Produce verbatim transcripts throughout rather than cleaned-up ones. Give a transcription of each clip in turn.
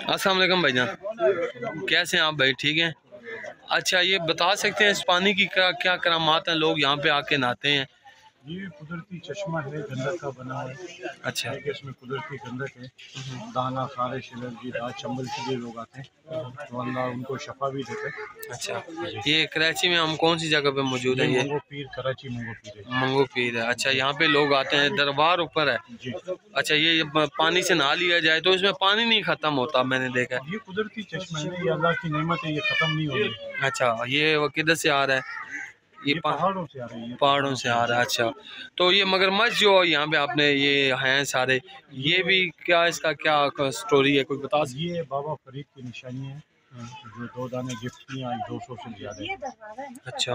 अस्सलाम वालेकुम भाईजान, कैसे हैं आप भाई? ठीक हैं। अच्छा, ये बता सकते हैं इस पानी की क्या क्या करामात हैं? लोग यहाँ पे आके नहाते हैं। ये कुदरती चश्मा है, गंदक का बना है। अच्छा, इसमें कुदरती गंदक है। दाना खारिश एलर्जी रात चंबल के लिए लोग आते हैं, तो अल्लाह उनको शफा भी देते हैं। अच्छा, ये कराची में हम कौन सी जगह पे मौजूद है? ये मंगो पीर, कराची मंगो पीर है। मंगो पीर है। अच्छा, यहाँ पे लोग आते हैं, दरबार ऊपर है जी। अच्छा, ये पानी से नहा लिया जाए तो इसमें पानी नहीं खत्म होता, मैंने देखा है। ये कुदरती चश्मा है, ये अल्लाह की नेमत है, ये खत्म नहीं होगी। अच्छा, ये वो किधर से आ रहा है? ये, ये पहाड़ों से आ रही है। पहाड़ों से आ रहा है। अच्छा, तो ये मगरमच्छ जो यहाँ पे आपने ये हैं सारे, ये भी क्या इसका क्या स्टोरी है, कोई बता सकते? ये बाबा फरीद की निशानी है, जो दो दाने गिफ्ट किए आज दो सौ से ज्यादा। अच्छा,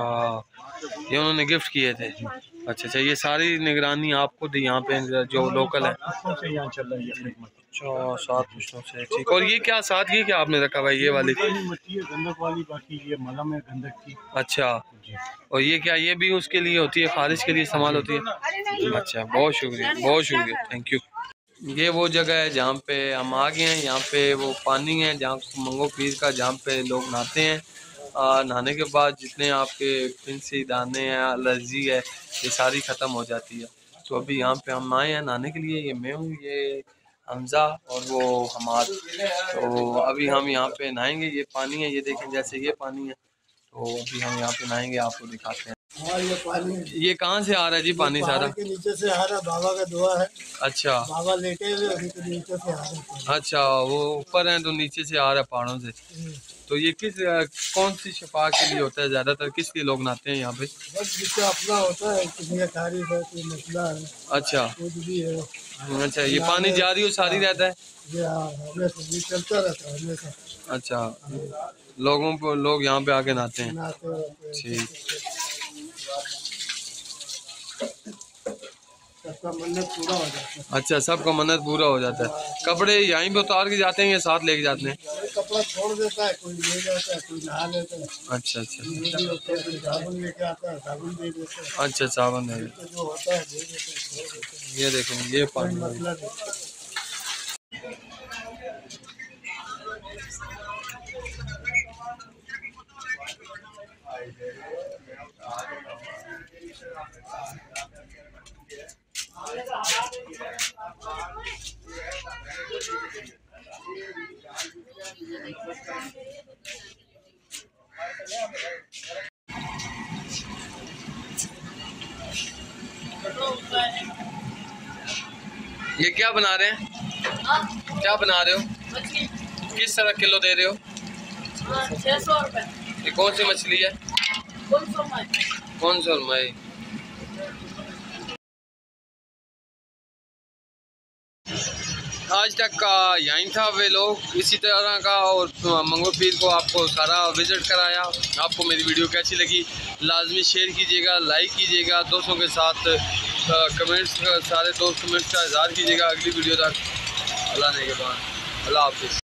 ये उन्होंने गिफ्ट किए थे। अच्छा अच्छा, ये सारी निगरानी आपको दी यहाँ पे जो लोकल है? से यहाँ चल रही है। अच्छा, सात पुश्तों से, ठीक। और ये क्या साथ ये क्या आपने रखा भाई? ये वाली मिट्टी है गंदक वाली, बाकी ये मलम है गंदक की। अच्छा, और ये क्या, ये भी उसके लिए होती है, खारिज के लिए इस्तेमाल होती है? अच्छा, बहुत शुक्रिया, बहुत शुक्रिया, थैंक यू। ये वो जगह है जहाँ पे हम आ गए हैं। यहाँ पे वो पानी है जहाँ मंगो पीर का, जहाँ पे लोग नहाते हैं। नहाने के बाद जितने आपके फिंसी दाने हैं, एलर्जी है, ये सारी ख़त्म हो जाती है। तो अभी यहाँ पे हम आए हैं नहाने के लिए। ये मैं हूँ, ये हमज़ा और वो हमाद। तो अभी हम यहाँ पे नहाएंगे। ये पानी है, ये देखें जैसे ये पानी है। तो अभी हम यहाँ पे नहाएंगे, आपको दिखाते हैं। हाँ, ये पानी ये कहाँ से आ रहा है जी पानी सारा? के नीचे से आ रहा, बाबा का दुआ है। अच्छा, बाबा लेटे हुए उनके नीचे से आ रहा। अच्छा, वो ऊपर है तो नीचे से आ रहा है पहाड़ों से। तो ये किस कौन सी शफा के लिए होता है? ज्यादातर किस लिए लोग नहाते हैं यहाँ पे? बस जिसका अपना होता है, किसी का तारीफ है, कोई मसला है, अच्छा, कुछ भी है। अच्छा, ये पानी जारी और सारी रहता है? ये हाँ, हमेशा ये चलता रहता है हमेशा। अच्छा, लोगों को लोग यहाँ पे आके नहाते हैं। नहाते रहते हैं। ठीक, सबका मन्नत पूरा हो जाता है। अच्छा, सबका मन्नत पूरा हो जाता है। कपड़े यहीं पे उतार के जाते हैं या साथ लेके जाते हैं? कोई कपड़ा छोड़ देता है, कोई ले जाता है, कोई नहा लेता है। अच्छा अच्छा, कोई साबुन लेके आता है, साबुन दे देते हैं। अच्छा, सावन है, जो होता है दे देते हैं। ये देखें ये पानी। मतलब ये क्या बना रहे हैं? क्या बना रहे हो? किस तरह किलो दे रहे हो? छह सौ रुपए। ये कौन सी मछली है? कौन सा मई? आज तक का यहीं था वे लोग इसी तरह का, और मंगो पीर को आपको सारा विज़िट कराया। आपको मेरी वीडियो कैसी लगी लाजमी शेयर कीजिएगा, लाइक कीजिएगा, दोस्तों के साथ कमेंट्स, सारे दोस्त कमेंट्स का इज़हार कीजिएगा। अगली वीडियो तक अल्लाह ने के बाद, अल्लाह हाफिज़।